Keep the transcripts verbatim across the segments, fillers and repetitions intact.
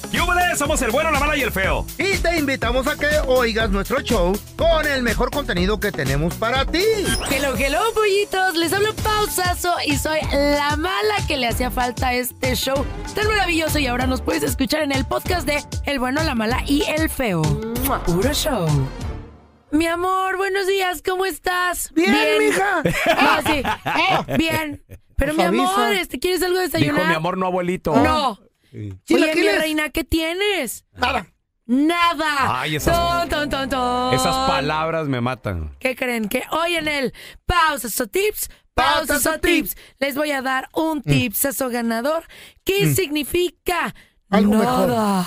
¡Yúbales! Somos el bueno, la mala y el feo. Y te invitamos a que oigas nuestro show con el mejor contenido que tenemos para ti. Hello, hello, pollitos. Les hablo Pausazo y soy la mala que le hacía falta a este show tan maravilloso. Y ahora nos puedes escuchar en el podcast de El bueno, la mala y el feo. Puro show. Mi amor, buenos días, ¿cómo estás? Bien, mija. Ah, sí. Bien. Pero mi Pues amor, avisa. este, ¿quieres algo de desayunar? Dijo mi amor, no abuelito. No. Sí. Oye, mi ¿Chilaquiles? reina, ¿qué tienes? Nada. Nada. Ay, esas- Ton, ton, ton, ton. Esas palabras me matan. ¿Qué creen? Que hoy en el Pausas o Tips, Pausas Pausas o o Tips, les voy a dar un tipsazo ganador. ¿Qué significa? Algo Nada.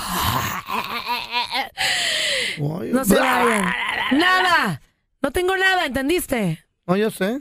Ay, No se bla. vayan. Nada. No tengo nada, ¿entendiste? No, yo sé.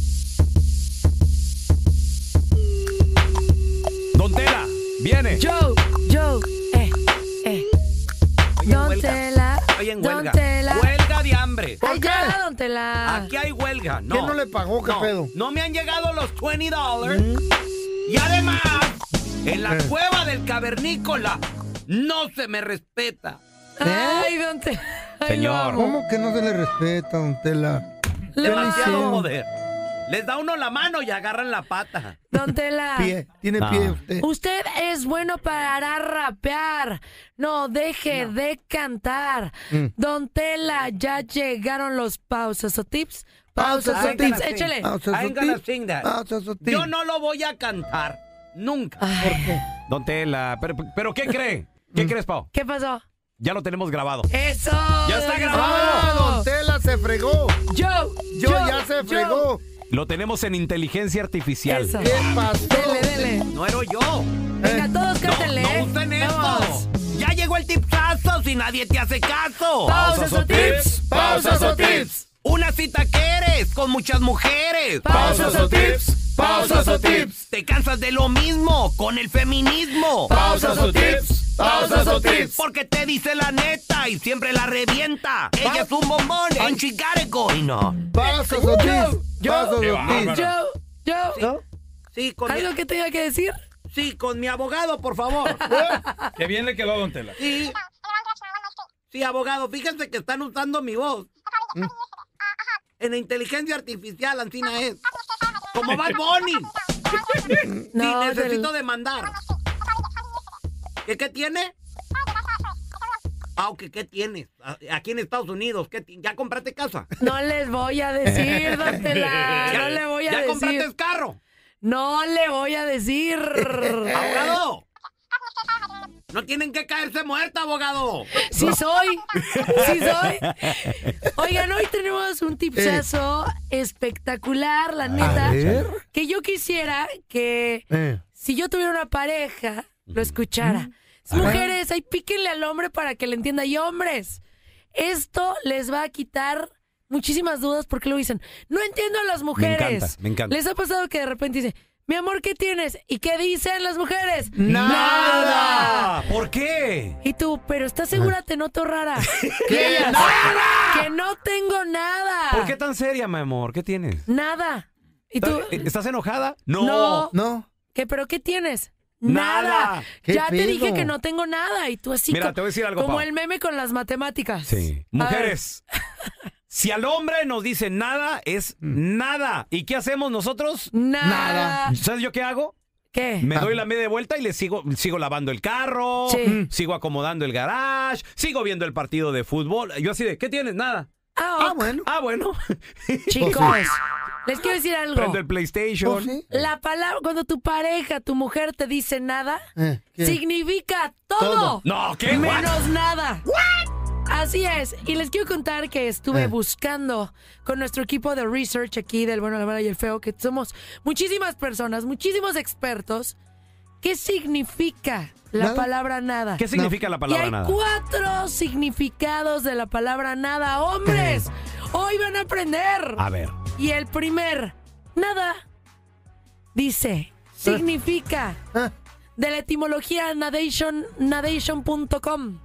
Don Tela, viene. Joe, Joe, eh, eh. Don huelga. Tela, Estoy en Don huelga. Tela. Huelga de hambre. Ay, ya, Don Tela. Aquí hay huelga. No. ¿Quién no le pagó? ¿Qué no, pedo? no me han llegado los veinte dólares. Y además, en la Eh. cueva del cavernícola no se me respeta. Ay, Don Tela. Ay, Señor. lo amo. ¿Cómo que no se le respeta, don Tela? Le Demasiado hicieron? poder. Les da uno la mano y agarran la pata. Don Tela. Pie, tiene No. pie usted. Usted es bueno para rapear. No deje de cantar. Mm. Don Tela, ya llegaron los pausas o tips. Pausas Pausas o o tips. tips. Échale. Pausas I o ain't gonna tips. sing that. Pausas o tips. Yo no lo voy a cantar. Nunca. Ay, ¿Por qué? Don Tela, pero, pero ¿qué cree? ¿Qué crees, Pau? ¿Qué pasó? Ya lo tenemos grabado. Eso. Ya está Eso. grabado. ¡Ah, don Tela se fregó! Yo, Yo ya se fregó. Lo tenemos en inteligencia artificial. Eso. ¿Qué pasó? Dele, dele. No era yo. Venga, todos No, cántenle. no ¿eh? usen Vamos. esto. Ya llegó el tipsazo si nadie te hace caso. Pausas o tips. Pausas o tips. Una cita que eres con muchas mujeres. Pausas o tips. Pausas o tips. Te cansas de lo mismo con el feminismo. Pausas o tips. Pausas o tips. Porque te dice la neta y siempre la revienta. Ella es un bombón en Chicago y no. Pausas o tips. Yo, Pausas Qué o bárbaro. tips. Yo, yo. ¿No? Sí, con mi, ¿Algo que tenga que decir? sí, con mi abogado, por favor. Qué bien le quedó, Don Tela. Sí. Sí, abogado, fíjense que están usando mi voz. En la inteligencia artificial, Ancina es. Como Bad Bunny. Sí, No, necesito del- demandar. ¿Qué, qué tiene? Ah, ok, ¿qué tienes? A- Aquí en Estados Unidos, ¿qué ti- ¿ya compraste casa? No les voy a decir, Don Tela. No le voy a ¿Ya decir. compraste carro? No le voy a decir. ¡Abogado! No tienen que caerse muerta, abogado. Sí soy. Sí soy. Oigan, hoy tenemos un tipsazo espectacular, la neta. A ver. Que yo quisiera que Eh. si yo tuviera una pareja, lo escuchara. Mujeres, ahí píquenle al hombre para que le entienda. Y hombres, esto les va a quitar muchísimas dudas porque lo dicen. No entiendo a las mujeres. Me encanta, me encanta. Les ha pasado que de repente dice, mi amor, ¿qué tienes? ¿Y qué dicen las mujeres? ¡Nada! ¿Por qué? Y tú, pero ¿estás segura? Te noto rara. ¿Qué? Ellas, ¡Nada! que no tengo nada. ¿Por qué tan seria, mi amor? ¿Qué tienes? Nada. Y tú, ¿Estás enojada? No. No. ¿qué, pero qué tienes? Nada. ¿Qué Ya te pedo? dije que no tengo nada. Y tú así Mira, co- te voy a decir algo, como Pau. el meme con las matemáticas. Sí. A Mujeres, si al hombre nos dice nada, es nada. ¿Y qué hacemos nosotros? ver, Nada. Nada. ¿Sabes yo qué hago? ¿Qué? Me doy la media vuelta y le sigo, sigo lavando el carro, Sí. sigo acomodando el garage, sigo viendo el partido de fútbol. Yo así de, ¿qué tienes? Nada. Ah, Ah, ok. bueno. Ah, bueno. Chicos, les quiero decir algo. Prendo el PlayStation. ¿Oh, sí? La palabra, cuando tu pareja, tu mujer te dice nada, Eh, ¿qué? significa todo. Todo. No, ¿qué? What? Menos nada. Así es. Y les quiero contar que estuve Eh. buscando con nuestro equipo de research aquí del Bueno, la Mala y el Feo, que somos muchísimas personas, muchísimos expertos. ¿Qué significa la Nada. palabra nada? ¿Qué significa la Y palabra hay nada? cuatro significados de la palabra nada. ¡Hombres! Hoy van a aprender. A ver. Y el primer, nada, dice, significa, Ah, de la etimología nadation, nadation punto com,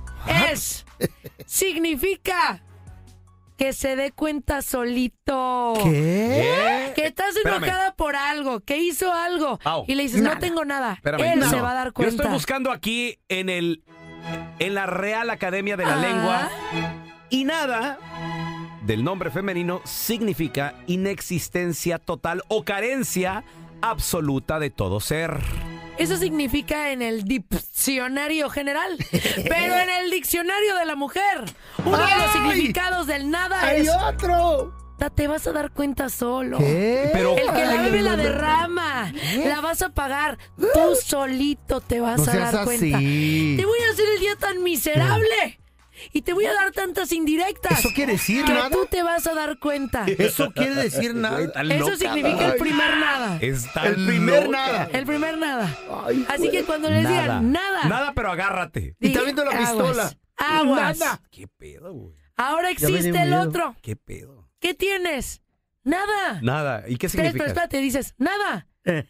es, significa que se dé cuenta solito. ¿Qué? Que estás Espérame. enojada por algo, que hizo algo, Au. y le dices, Nada. no tengo nada. Espérame. Él No. se va a dar Yo cuenta. estoy buscando aquí en el en la Real Academia de la Ah. Lengua. Y nada del nombre femenino significa inexistencia total o carencia absoluta de todo ser. Eso significa en el diccionario general. Pero en el diccionario de la mujer, uno de los ¡Ay! significados del nada ¡Hay es... otro! Te vas a dar cuenta solo. ¿Qué? Pero- El que la Ay, bebe la no, no. derrama. La vas a pagar. Tú solito te vas No a seas dar cuenta. así. Te voy a hacer el día tan miserable. Y te voy a dar tantas indirectas. ¿Eso quiere decir que nada? tú te vas a dar cuenta. ¿Eso quiere decir nada? Eso significa el primer nada. Está El primer loca. nada. El primer nada. Ay, Así que cuando les Nada. digan nada. Nada, pero agárrate. Y está di, viendo la aguas, pistola. Aguas. Nada. ¿Qué pedo, güey? Ahora Ya me dio existe el miedo. otro. ¿Qué pedo? ¿Qué tienes? Nada. Nada. ¿Y qué Espera, significa? espera, espérate, dices, nada.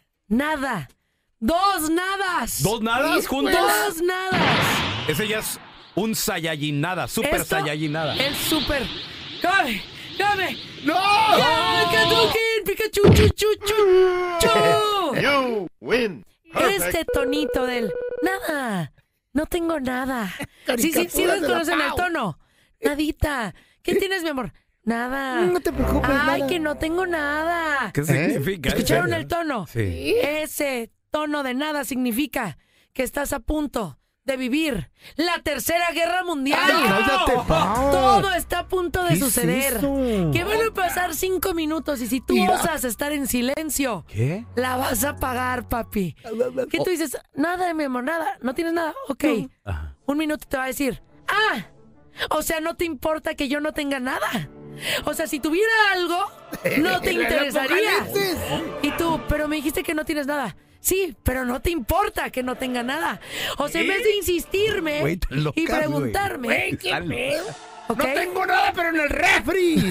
Nada. Dos nadas. ¿Dos nadas juntos? Dos nadas. Ese ya es un Saiyajin nada, super Esto, Saiyajin nada. El super. ¡Come! ¡Come! ¡No! ¡Ya, Hadouken! ¡Pikachu! ¡Chu, chu, chu! ¡Chu! You win. Este tonito del nada. No tengo nada. Sí, sí, sí, Caricaturas de la reconocen el Pau. tono. Nadita. ¿Qué tienes, mi amor? Nada. No te preocupes, Ay, nada. que no tengo nada. ¿Qué significa? ¿Escucharon ese? el tono? Sí. Ese tono de nada significa que estás a punto de vivir la tercera guerra mundial. Ay, cállate, Pau. Todo está a punto de ¿Qué es suceder. eso? Que van a pasar cinco minutos y si tú Mira. osas estar en silencio, ¿Qué? la vas a pagar, papi. ¿Qué tú dices? Nada, mi amor, nada. ¿No tienes nada? Ok. Ajá. Un minuto te va a decir, ah, o sea, no te importa que yo no tenga nada. O sea, si tuviera algo, no te interesaría. apocalipsis. Y tú, pero me dijiste que no tienes nada. Sí, pero no te importa que no tenga nada. O sea, en vez de insistirme Güey, están locas, y preguntarme, Güey, ¿qué Están pedo? ¿ok? No tengo nada, pero en el refri.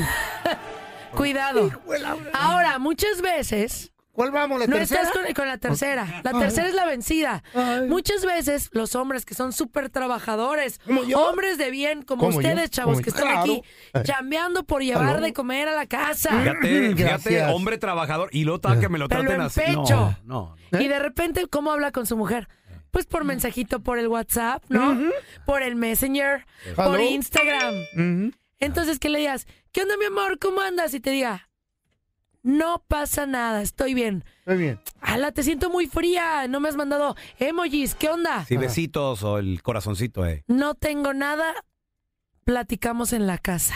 Cuidado. Ahora, muchas veces ¿Cuál vamos, la no tercera? estás con, con la tercera. La tercera es la vencida. Ay. Muchas veces los hombres que son súper trabajadores, ¿Como yo? hombres de bien, como ¿Como ustedes, yo? chavos, ¿Como que yo? están aquí Claro. chambeando por llevar Aló. de comer a la casa. Fíjate, fíjate, Gracias. hombre trabajador. Y luego tal que me lo Pelo traten en así. pecho. No, no. Y de repente, ¿cómo habla con su mujer? Pues por mensajito por el WhatsApp, ¿no? Por el Messenger, por Aló. Instagram. Ujú. Entonces, que le digas, ¿qué onda, mi amor? ¿Cómo andas? Y te diga, no pasa nada, estoy bien. Muy bien. Ala, te siento muy fría, no me has mandado emojis, ¿qué onda? Sí, besitos o el corazoncito, eh. No tengo nada, platicamos en la casa.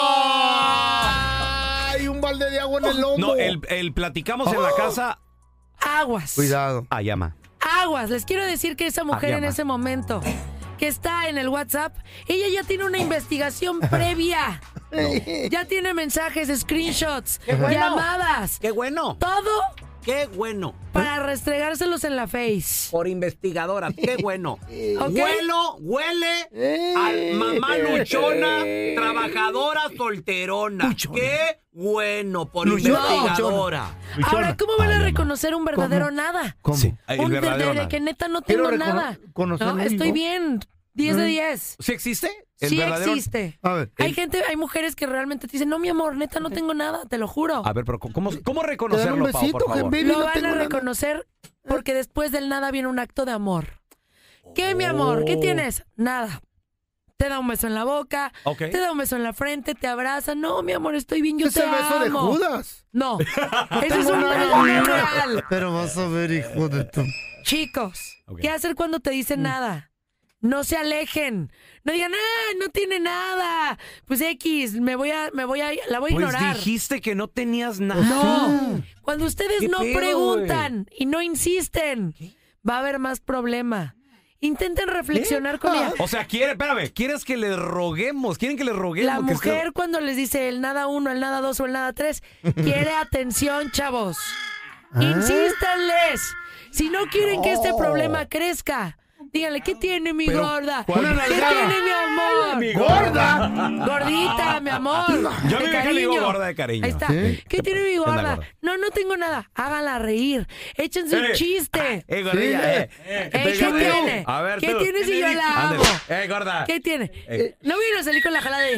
¡Ay! Un balde de agua en el lomo. No, el, el platicamos en la casa. Aguas. Cuidado. Ah, llama. Aguas, les quiero decir que esa mujer en llama. ese momento que está en el WhatsApp, ella ya tiene una investigación previa. Ya tiene mensajes, screenshots, bueno. llamadas, ¡Qué bueno! todo ¡Qué bueno! para restregárselos en la face. Por investigadoras, qué bueno. ¿Ok? Huelo, huele a mamá luchona, trabajadora solterona. ¡Qué bueno! Por Luchona, investigadora. Ahora, ¿cómo van a Ay, reconocer un verdadero nada? ¿Cómo? Sí, el Un verdadero verdadero nada. que neta no Quiero tengo recono- nada. conocerlo No, yo. estoy bien. diez de diez. ¿Sí existe? El Sí verdadero- existe. A ver. Hay gente, hay mujeres que realmente te dicen, no, mi amor, neta, no tengo nada, te lo juro. A ver, pero ¿cómo, cómo Te dan un reconocerlo, Pau, besito, por favor? baby, Lo no van tengo a nada. reconocer porque después del nada viene un acto de amor. ¿Qué, mi amor? ¿Qué Oh. tienes? Nada. Te da un beso en la boca, Ok. te da un beso en la frente, te abraza. No, mi amor, estoy bien, yo Ese te beso de amo. Judas. No, ese es tengo un nada. beso real. Pero vas a ver, hijo de tu... Chicos, Ok. ¿qué hacer cuando te Mm. dicen nada? No se alejen. No digan, ah, no tiene nada. Pues X, me voy a, me voy a, la voy a Pues ignorar. dijiste que no tenías nada. No, cuando ustedes ¿Qué no pedo, preguntan y no insisten, va a haber más problema. Intenten reflexionar con ella. O sea, quiere, espérame, ¿quieres que le roguemos? ¿Quieren que le roguemos? La Que es que- mujer cuando les dice el nada uno, el nada dos o el nada tres, quiere atención, chavos. Insístanles. Si no quieren que este problema crezca, díganle, ¿qué tiene mi Pero, gorda? ¿cuál? ¿Qué Una nalgada. tiene mi amor? Mi ¡Gorda! Gordita, mi amor. Yo de me imagino, le digo gorda de cariño. Ahí está. ¿Sí? ¿Qué tiene mi onda, gorda? gorda? No, no tengo nada. Háganla reír. Échense un Eh, chiste. Eh, gordilla, Sí. eh. Eh, Pégate. ¿qué tiene? A ver, ¿Qué tú. tiene si yo la amo? Ándale. Eh, gorda. ¿Qué tiene? Eh. No viene a salir con la jala de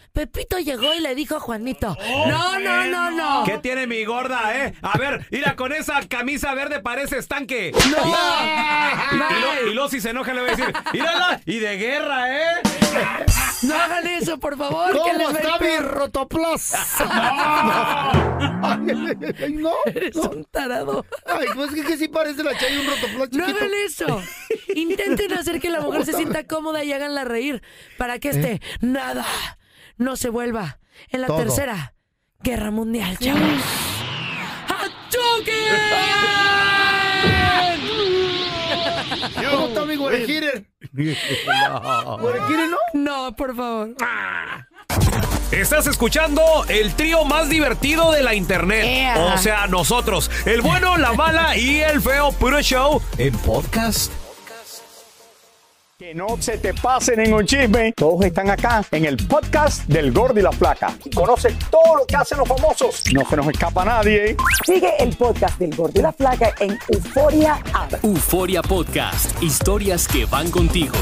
Pepito llegó y le dijo a Juanito. Oh, no, no, no, no. ¿Qué tiene mi gorda, eh? A ver, mira, con esa camisa verde parece estanque. No. Y, y, y, y luego si se enoja le voy a decir, mírala, y de guerra, ¿eh? No hagan eso, por favor. ¿Cómo que les está mi rotoplas? Ay, no. Eres no. un tarado. Ay, pues que, que sí parece la Chayo un rotoplas chiquito. No hagan eso. Intenten hacer que la mujer se sienta cómoda y háganla reír para que este ¿Eh? nada no se vuelva en la Todo. tercera guerra mundial, chavos. ¿Cómo está mi güerejiren? ¿Güerejiren no? No, por favor. Estás escuchando el trío más divertido de la internet. Yeah. O sea, nosotros, el bueno, la mala y el feo puro show en podcast. Que no se te pase ningún chisme. Todos están acá en el podcast del Gordo y la Flaca. Y conoce todo lo que hacen los famosos. No se nos escapa nadie. Sigue el podcast del Gordo y la Flaca en Euforia App. Euforia Podcast. Historias que van contigo.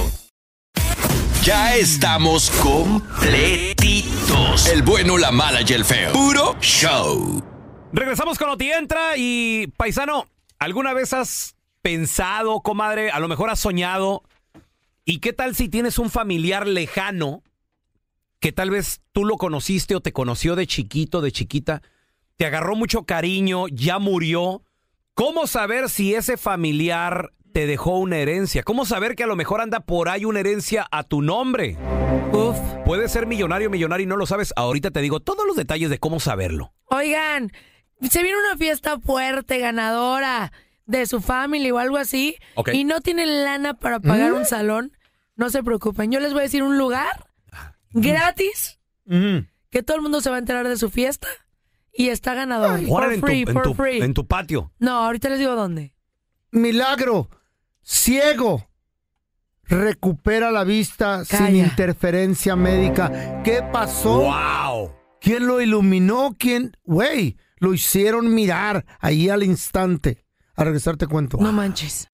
Ya estamos completitos. El bueno, la mala y el feo. Puro show. Regresamos con Oti Entra y, paisano, ¿alguna vez has pensado, comadre, a lo mejor has soñado? ¿Y qué tal si tienes un familiar lejano que tal vez tú lo conociste o te conoció de chiquito, de chiquita, te agarró mucho cariño, ya murió? ¿Cómo saber si ese familiar te dejó una herencia? ¿Cómo saber que a lo mejor anda por ahí una herencia a tu nombre? Uf, puede ser millonario, millonario y no lo sabes. Ahorita te digo todos los detalles de cómo saberlo. Oigan, se viene una fiesta fuerte, ganadora de su familia o algo así, okay, y no tienen lana para pagar ¿Mm? un salón. No se preocupen, yo les voy a decir un lugar gratis mm. que todo el mundo se va a enterar de su fiesta y está ganador. For en free, tu, for en tu, free. En tu patio. No, ahorita les digo dónde. Milagro, ciego, recupera la vista Calla. sin interferencia médica. ¿Qué pasó? ¡Wow! ¿Quién lo iluminó? ¿Quién? Güey, lo hicieron mirar ahí al instante. A regresar te cuento. No manches.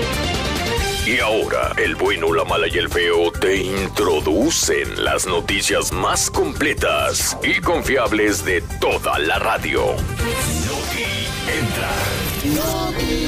Y ahora, el bueno, la mala y el feo te introducen las noticias más completas y confiables de toda la radio. Oti Entra. Oti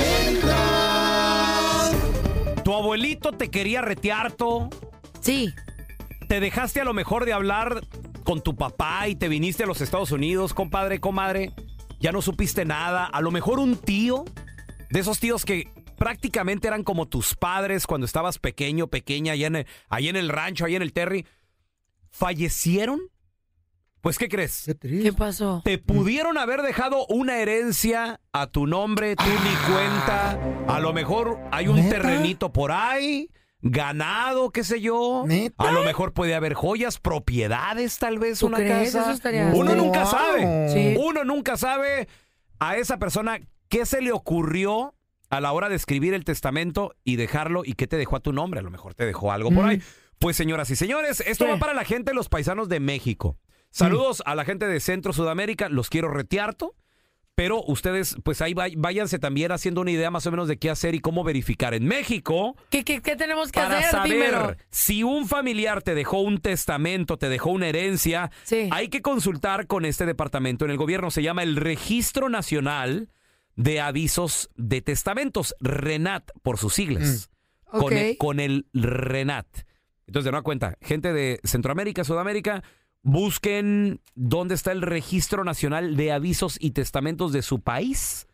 Entra. ¿Tu abuelito te quería retearto? Sí. ¿Te dejaste a lo mejor de hablar con tu papá y te viniste a los Estados Unidos, compadre, comadre? ¿Ya no supiste nada? A lo mejor un tío, de esos tíos que prácticamente eran como tus padres cuando estabas pequeño, pequeña, allá en el, allá en el rancho, allá en el Terry, ¿fallecieron? Pues, ¿qué crees? ¿Qué, ¿Qué pasó? Te pudieron haber dejado una herencia a tu nombre, tú ah. ni cuenta. A lo mejor hay un ¿Neta? terrenito por ahí, ganado, qué sé yo. ¿Neta? A lo mejor puede haber joyas, propiedades, tal vez, una crees? casa. Eso estaría... Uno wow. nunca sabe. Sí. Uno nunca sabe a esa persona qué se le ocurrió a la hora de escribir el testamento y dejarlo, y qué te dejó a tu nombre. A lo mejor te dejó algo por mm. ahí. Pues, señoras y señores, esto ¿Qué? va para la gente, los paisanos de México. Saludos mm. a la gente de Centro Sudamérica, los quiero retearto, pero ustedes, pues ahí váyanse también haciendo una idea más o menos de qué hacer y cómo verificar. En México, ¿qué, qué, qué tenemos que para hacer? saber Dímelo. si un familiar te dejó un testamento, te dejó una herencia, sí. hay que consultar con este departamento en el gobierno. Se llama el Registro Nacional de Avisos de Testamentos, RENAT, por sus siglas. Mm. Con, okay. el, con el RENAT. Entonces, de nueva cuenta, gente de Centroamérica, Sudamérica, busquen dónde está el Registro Nacional de Avisos y Testamentos de su país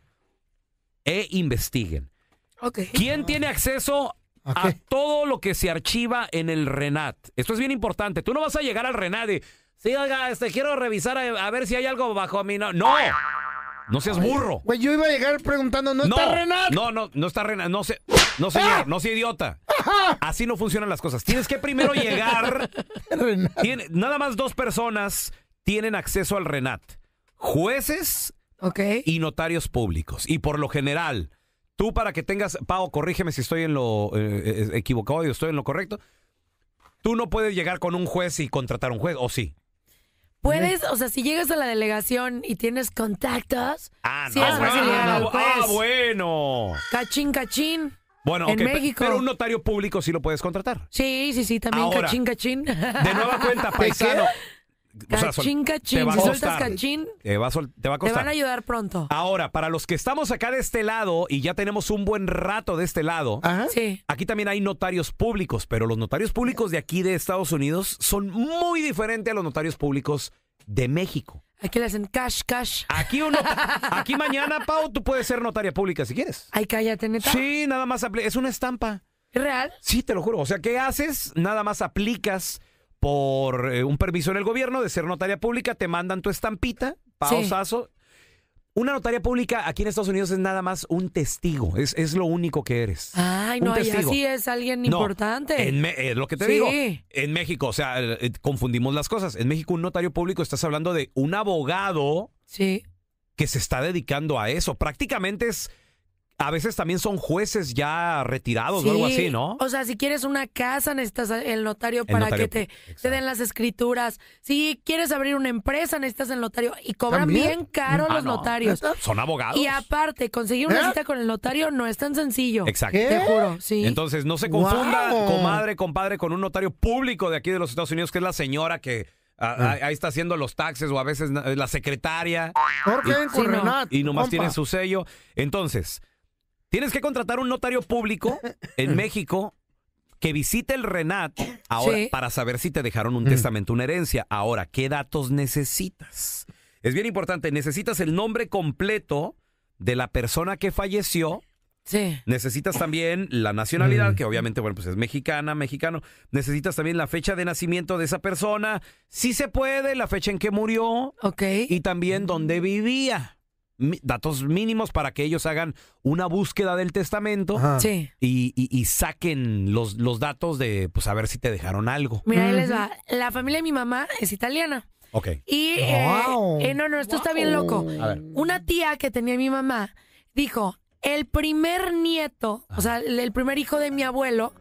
e investiguen. Okay. ¿Quién tiene acceso a, a todo lo que se archiva en el RENAT? Esto es bien importante. Tú no vas a llegar al RENAT y, sí, oiga, este, quiero revisar a, a ver si hay algo bajo mi... No, no. No seas burro. Güey, yo iba a llegar preguntando, ¿no, no está Renat? No, no, no está Renat. No, se, no señor, ¡Ah! no sea idiota. Así no funcionan las cosas. Tienes que primero llegar. Tiene, nada más dos personas tienen acceso al RENAT. Jueces okay. y notarios públicos. Y por lo general, tú para que tengas... Pau, corrígeme si estoy en lo eh, equivocado y estoy en lo correcto. Tú no puedes llegar con un juez y contratar a un juez, ¿o sí? Puedes, o sea, si llegas a la delegación y tienes contactos, ah, no, sí es fácil llegar al juez. Ah, bueno. Cachín, cachín. Bueno, en okay, México. Pero un notario público sí lo puedes contratar. Sí, sí, sí, también Ahora, cachín, cachín. De nueva cuenta, paisano. o sea, sol- Cachín, te cachín. va a Si sueltas costar. cachín, Te va, a sol- te va a te costar. van a ayudar pronto. Ahora, para los que estamos acá de este lado y ya tenemos un buen rato de este lado, Ajá. Sí. aquí también hay notarios públicos, pero los notarios públicos de aquí de Estados Unidos son muy diferentes a los notarios públicos de México. Aquí le hacen cash, cash. Aquí uno, aquí mañana, Pau, tú puedes ser notaria pública si quieres. Ay, cállate, neta. Sí, nada más apli- es una estampa. ¿Es real? Sí, te lo juro. O sea, ¿qué haces? Nada más aplicas por eh, un permiso en el gobierno de ser notaria pública, te mandan tu estampita, pausazo. Una notaria pública aquí en Estados Unidos es nada más un testigo, es, es lo único que eres. Ay, Un no, allá testigo. sí es alguien No, importante. En Me- eh, lo que te Sí. digo, en México, o sea, eh, confundimos las cosas. En México, un notario público, estás hablando de un abogado Sí. que se está dedicando a eso. Prácticamente es, a veces también son jueces ya retirados o algo Sí. así, ¿no? O sea, si quieres una casa, necesitas el notario para notario, que te, exacto. te den las escrituras. Si quieres abrir una empresa, necesitas el notario. Y cobran ¿También? bien caro Ah, los no. notarios. Son abogados. Y aparte, conseguir una ¿Eh? cita con el notario no es tan sencillo. Exacto. ¿Qué? Te juro, sí. Entonces, no se confunda, Wow. comadre, compadre, con un notario público de aquí de los Estados Unidos, que es la señora que ah, ah, ahí está haciendo los taxes, o a veces na- la secretaria, ¿Por qué? Sí, Con no. Renat, y nomás compa. tiene su sello. Entonces, tienes que contratar un notario público en México que visite el RENAT ahora Sí. para saber si te dejaron un testamento, una herencia. Ahora, ¿qué datos necesitas? Es bien importante, necesitas el nombre completo de la persona que falleció. Sí. Necesitas también la nacionalidad, que obviamente, bueno, pues es mexicana, mexicano. Necesitas también la fecha de nacimiento de esa persona. Si se puede, la fecha en que murió Ok. y también dónde vivía. Mi- datos mínimos para que ellos hagan una búsqueda del testamento Ajá. Sí. y, y- y saquen los, los datos de, pues, a ver si te dejaron algo. Mira, ahí les va. La familia de mi mamá es italiana. Ok. Y, eh, Wow. eh, no, no, esto está bien loco. A ver. Una tía que tenía mi mamá dijo, el primer nieto, o sea, el el primer hijo de mi abuelo,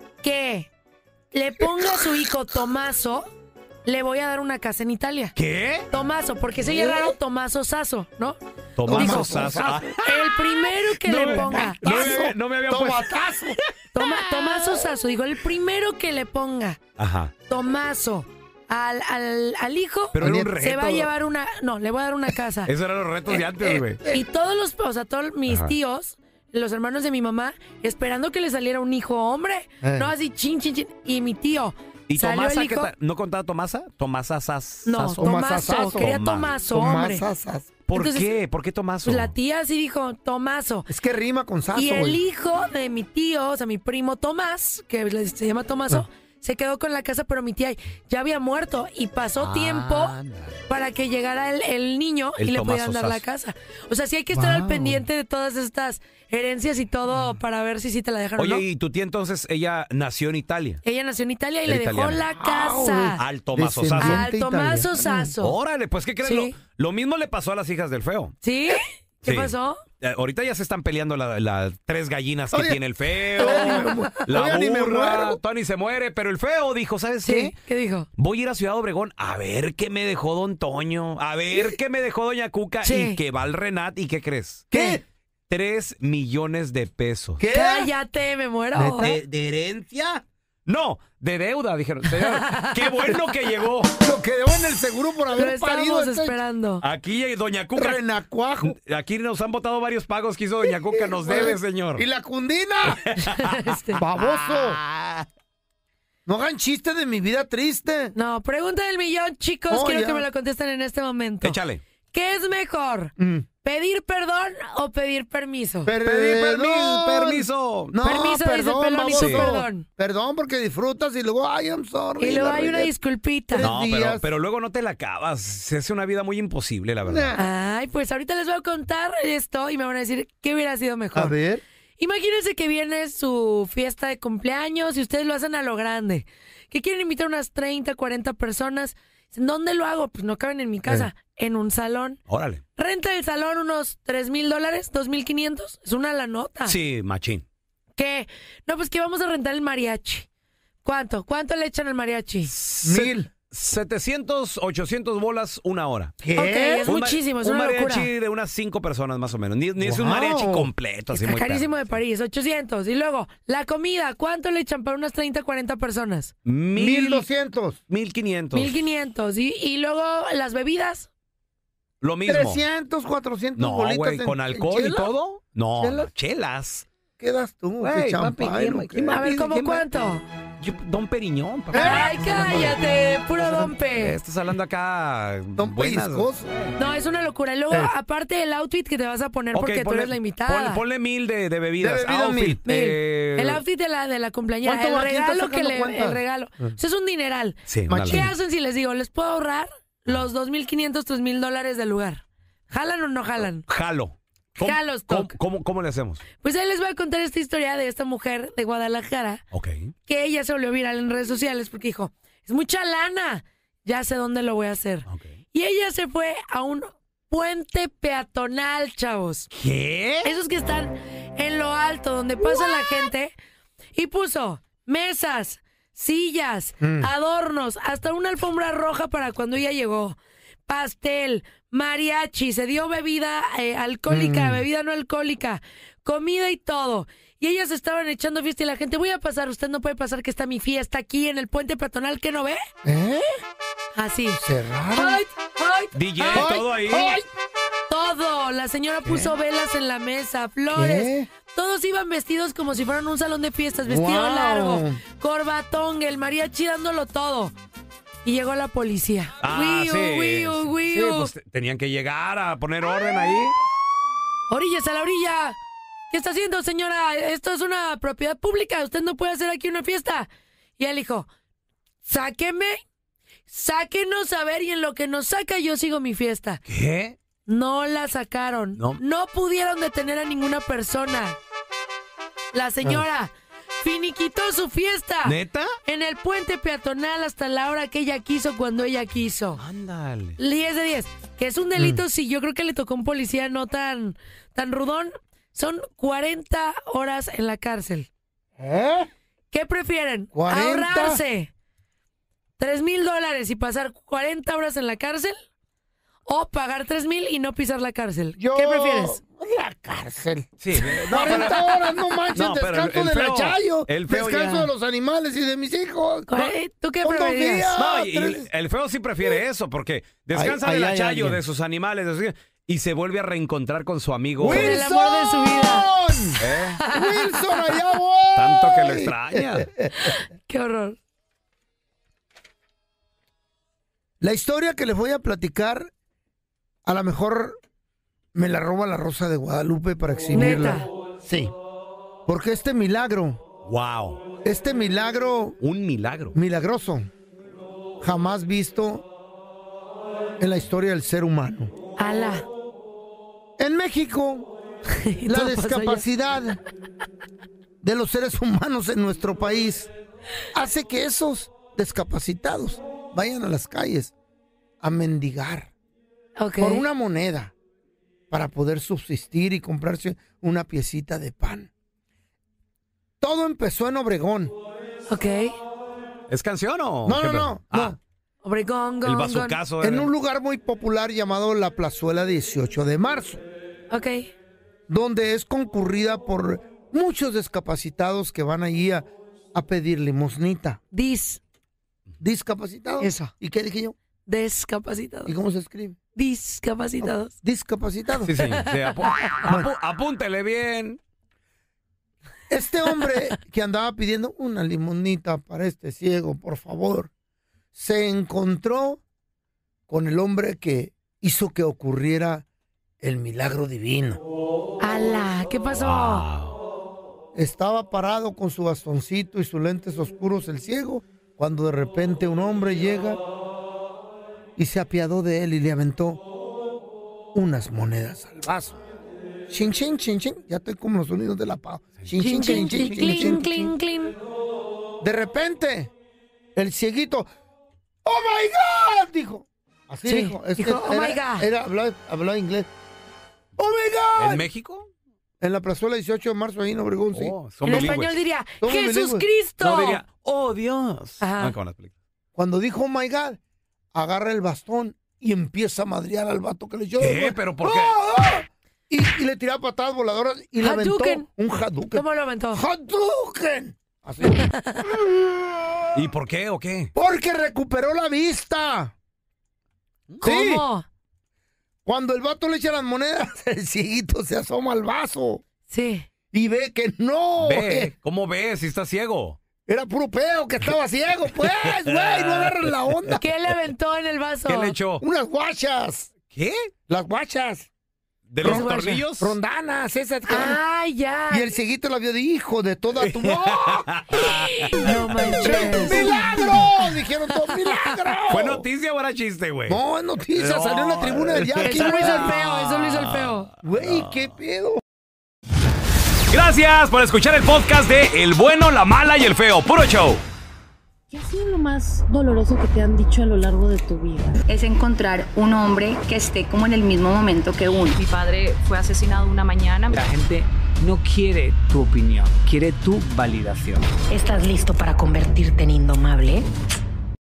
que le ponga a su hijo Tomaso, le voy a dar una casa en Italia. ¿Qué? Tomaso, porque se oye raro Tomaso Sasso, ¿no? Tomás Dijo, Sasso. Ah, El primero que no le me- ponga. no me- no me había puesto. Tomatazo. Toma, Tomaso Sasso, digo, el primero que le ponga Ajá. Tomaso al, al, al hijo, Pero era un reto. se va a llevar una, no, le voy a dar una casa. Esos eran los retos de antes, güey. Y todos los, o sea, todos mis Ajá. tíos, los hermanos de mi mamá, esperando que le saliera un hijo hombre, Eh. no así chin, chin, chin. Y mi tío, ¿Y salió Tomasa el qué hijo, tal? ¿No contaba Tomasa? Tomasa Sas. no, Sasso. Tomaso, Tomasazo. quería Toma- Tomaso, hombre. Tomasazas. ¿Por Entonces, qué? ¿Por qué Tomaso? Pues la tía sí dijo Tomaso. Es que rima con sazo, Y el güey. hijo de mi tío, o sea, mi primo Tomás, que se llama Tomaso, se quedó con la casa, pero mi tía ya había muerto y pasó tiempo para que llegara el, el niño El y le Tomaso pudieran dar la Sasso. casa. O sea, sí hay que estar al Wow. pendiente de todas estas herencias y todo para ver si sí te la dejaron Oye, o no. y tu tía entonces, ella nació en Italia. Ella nació en Italia y Era le dejó italiana. la casa. Al Tomaso Sasso. Descendiente. Al Tomaso italiano. Sasso. Órale, pues, ¿qué crees? Sí. Lo, lo mismo le pasó a las hijas del feo. ¿Sí? ¿Qué Sí. pasó? Eh, ahorita ya se están peleando las la tres gallinas que Oye. tiene el feo, la Oye, ni me burra, muero. Tony se muere, pero el feo dijo, ¿sabes Sí. qué? ¿Qué dijo? Voy a ir a Ciudad Obregón a ver qué me dejó Don Toño, a ver qué me dejó Doña Cuca Sí. y que va al Renat. ¿Y qué crees? ¿Qué? Tres millones de pesos. ¿Qué? Cállate, me muero. ¿De, de herencia? No, de deuda, dijeron. Señor, qué bueno que llegó. Lo que debo en el seguro por Lo haber parido estábamos este esperando. Aquí eh, Doña Cuca. renacuajo. Aquí nos han votado varios pagos que hizo Doña Cuca. Nos debe, señor. ¿Y la cundina? Este, ¡Baboso! No hagan chiste de mi vida triste. No, pregunta del millón, chicos. Oh, Quiero ya. que me lo contesten en este momento. Échale. ¿Qué es mejor? Mm. ¿Pedir perdón o pedir permiso? Pedir Perdón. permiso. Permiso. No, Permiso, dice perdón, Pelón, hizo baboso. perdón. Perdón porque disfrutas y luego, ay, I'm sorry. Y luego la hay una regué. disculpita. No, pero, días. pero luego no te la acabas. Se hace una vida muy imposible, la verdad. Nah. Ay, pues ahorita les voy a contar esto y me van a decir qué hubiera sido mejor. A ver. Imagínense que viene su fiesta de cumpleaños y ustedes lo hacen a lo grande. Que quieren invitar unas treinta, cuarenta personas. ¿Dónde lo hago? Pues no caben en mi casa. En un salón. Órale. Renta el salón unos tres mil dólares, dos mil quinientos. Es una la nota. Sí, machín. ¿Qué? No, pues que vamos a rentar el mariachi. ¿Cuánto? ¿Cuánto le echan al mariachi? Mil. setecientos, ochocientos bolas una hora. ¿Qué? Ok, es Un muchísimo, es un una mariachi locura. de unas cinco personas más o menos. Ni, ni es un Wow. mariachi completo. Así Está muy carísimo caro. de París, ochocientos. Y luego, la comida, ¿cuánto le echan para unas treinta, cuarenta personas? Mil Mil, doscientos. mil quinientos. mil quinientos. Y, y luego, las bebidas. Lo mismo. Trescientos, cuatrocientos No, bolitas. güey, en- con en alcohol y chela. todo. No, ¿Chelas? no, chelas. ¿Qué das tú? Güey, ¿Qué champán? papi, ¿quién- o qué? quién A ver, ¿cómo ¿Quién va? cuánto? Yo- Don Periñón, papá. Ay, cállate, puro dompe. Estás hablando acá. Don buenas. Pellizcoso. No, es una locura. Y luego, Eh. aparte el outfit que te vas a poner Ok, porque tú ponle- eres la invitada. Ponle, ponle mil de, de bebidas. De bebidas, Outfit. mil. Mil. eh, El outfit de la, de la cumpleañera. ¿Cuánto El va? ¿Quién está regalo que sacando le. cuentas? El regalo. Eso es un dineral. Sí, una Machín. ¿Qué lana. hacen si les digo? ¿Les puedo ahorrar los dos mil quinientos, tres mil dólares del lugar? ¿Jalan o no jalan? Jalo. ¿Cómo, Jalo, cómo, stock. cómo, cómo le hacemos? Pues ahí les voy a contar esta historia de esta mujer de Guadalajara Ok. que ella se volvió viral en redes sociales porque dijo, es mucha lana, ya sé dónde lo voy a hacer. Ok. Y ella se fue a un puente peatonal, chavos. ¿Qué? Esos que están en lo alto, donde pasa la gente. Y puso mesas, sillas, adornos, hasta una alfombra roja para cuando ella llegó. Pastel, mariachi, se dio bebida eh, alcohólica, bebida no alcohólica, comida y todo. Y ellas estaban echando fiesta y la gente, voy a pasar, usted no puede pasar que está mi fiesta aquí en el puente peatonal, ¿qué no ve? ¿Eh? Así. Cerraron. ¡Ay, ay, D J, ay, todo ahí. ay! Todo. La señora puso velas en la mesa, flores. ¿Qué? Todos iban vestidos como si fueran un salón de fiestas, vestido Wow. largo, corbatón, el mariachi dándolo todo. Y llegó la policía. Ah, Wiu, sí. wiu, Sí, wiu. pues te- tenían que llegar a poner orden ahí. Orillas a la orilla. ¿Qué está haciendo, señora? Esto es una propiedad pública. Usted no puede hacer aquí una fiesta. Y él dijo, sáqueme, sáquenos a ver y en lo que nos saca yo sigo mi fiesta. ¿Qué? No la sacaron. No. No pudieron detener a ninguna persona. La señora finiquitó su fiesta. ¿Neta? En el puente peatonal hasta la hora que ella quiso, cuando ella quiso. Ándale. diez de diez. Que es un delito, sí, yo creo que le tocó a un policía no tan, tan rudón. Son cuarenta horas en la cárcel. ¿Eh? ¿Qué prefieren? ¿cuarenta? ¿Ahorrarse tres mil dólares y pasar cuarenta horas en la cárcel? ¿O pagar tres mil y no pisar la cárcel? Yo... ¿Qué prefieres? La cárcel. Sí. No, cuarenta pero- horas, no manches, No, pero descanso el- el del feo- achayo, el feo descanso ya- de los animales y de mis hijos. Eh, ¿Tú qué Son dos preferirías? días. No, y tres- el, el feo sí prefiere eso, porque descansa Ay, del ay, ay, achayo alguien. de sus animales de sus- y se vuelve a reencontrar con su amigo. Con el amor de su vida. ¿Eh? ¡Wilson, allá voy! Tanto que lo extraña. Qué horror. La historia que les voy a platicar, a lo mejor me la roba la Rosa de Guadalupe para exhibirla. ¿Neta? Sí. Porque este milagro, Wow. este milagro Un milagro. milagroso, jamás visto en la historia del ser humano. Ala. En México, la Todo pasó discapacidad de los seres humanos en nuestro país hace que esos discapacitados vayan a las calles a mendigar Ok. por una moneda para poder subsistir y comprarse una piecita de pan. Todo empezó en Obregón. Ok. ¿Es canción o? No, qué no, pedo? no, Ah, no. Obregón, el gong, gong. bazucazo. En era- un lugar muy popular llamado la Plazuela dieciocho de marzo, Ok. donde es concurrida por muchos discapacitados que van allí a, a pedir limosnita. Dis. ¿Discapacitados? Eso. ¿Y qué dije yo? Discapacitados. ¿Y cómo se escribe? Discapacitados. Discapacitados. Sí, sí. sí, apu- apu- apúntele bien. Este hombre que andaba pidiendo una limonita para este ciego, por favor, se encontró con el hombre que hizo que ocurriera el milagro divino. Ala. ¿Qué pasó? Wow. Estaba parado con su bastoncito y sus lentes oscuros el ciego, cuando de repente un hombre llega y se apiadó de él y le aventó unas monedas al vaso. Chin, chin, chin, chin. Ya estoy como los sonidos de la pava. Chin, chin, chin, chin, chin, Clink, chin. clink, clink. De repente, el cieguito, ¡Oh my God! Dijo. Así Sí, dijo. Es dijo, que "Oh my era- God". Era, hablaba, hablaba inglés. ¡Oh my God! ¿En México? En la plazuela dieciocho de marzo, ahí en Obregón, sí. Oh, son En bilingües. español diría, Somos ¡Jesús bilingües. Cristo! No diría, oh Dios. Ajá. Ah, con las películas. Cuando dijo, oh my God, agarra el bastón y empieza a madrear al vato que le echó. ¿Qué? ¿Pero por qué? ¡Ah, ah! Y, y le tiraba patadas voladoras y le aventó Hadouken. un Hadouken. ¿Cómo lo aventó? ¡Hadouken! Así. ¿Y por qué o qué? Porque recuperó la vista. ¿Cómo? Sí. Cuando el vato le echa las monedas, el cieguito se asoma al vaso. Sí. Y ve que no. Ve, ¿cómo ves si está ciego? Era puro peo que estaba ciego, pues, güey, no agarran la onda. ¿Qué le aventó en el vaso? ¿Qué le echó? Unas guachas. ¿Qué? Las guachas. ¿De los Ronda- tornillos? Rondanas, esas que... ¡Ay, ya! Y el cieguito la vio de hijo de toda tu... ¡Oh! No manches. ¡Milagro! Dijeron todos, ¡milagro! ¿Fue noticia o era chiste, güey? No, es noticia, No. salió en la tribuna del Yankee. Eso lo hizo el feo, eso lo hizo el feo. Güey, qué pedo. Gracias por escuchar el podcast de El Bueno, la Mala y el Feo. Puro show. ¿Qué ha sido lo más doloroso que te han dicho a lo largo de tu vida? Es encontrar un hombre que esté como en el mismo momento que uno. Mi padre fue asesinado una mañana. La gente no quiere tu opinión, quiere tu validación. ¿Estás listo para convertirte en indomable?